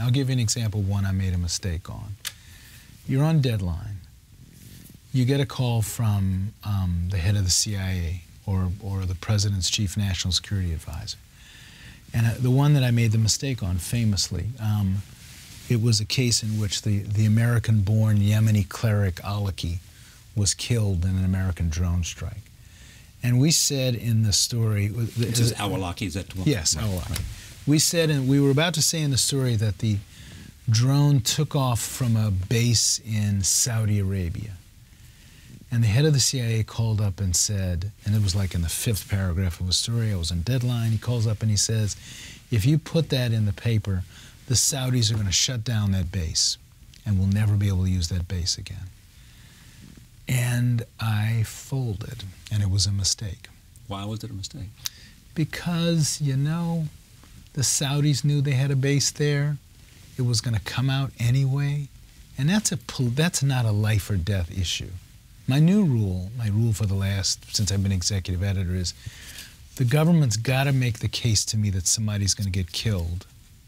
I'll give you an example, one I made a mistake on. You're on deadline. You get a call from the head of the CIA or the president's chief national security advisor. And the one that I made the mistake on, famously, it was a case in which the American-born Yemeni cleric Al-Aulaqi was killed in an American drone strike. And we said in the story... This is Al-Aulaqi, is that the one? Yes, Al-Aulaqi. Right. We said, and we were about to say in the story, that the drone took off from a base in Saudi Arabia. And the head of the CIA called up and said, and it was like in the 5th paragraph of the story, I was on deadline, he calls up and he says, if you put that in the paper, the Saudis are going to shut down that base and we'll never be able to use that base again. And I folded, and it was a mistake. Why was it a mistake? Because, you know, the Saudis knew they had a base there. It was going to come out anyway. And that's not a life or death issue. My rule for the last, since I've been executive editor, is the government's got to make the case to me that somebody's going to get killed.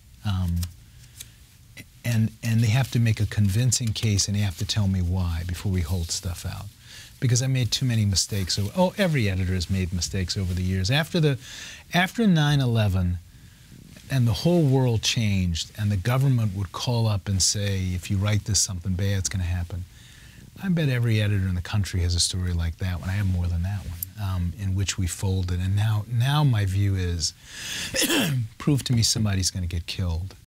And they have to make a convincing case, and they have to tell me why before we hold stuff out. Because I made too many mistakes. Every editor has made mistakes over the years. After 9/11, and the whole world changed, and the government would call up and say, if you write this, something bad's going to happen. I bet every editor in the country has a story like that one. I have more than that one, in which we folded. And now my view is, prove to me somebody's going to get killed.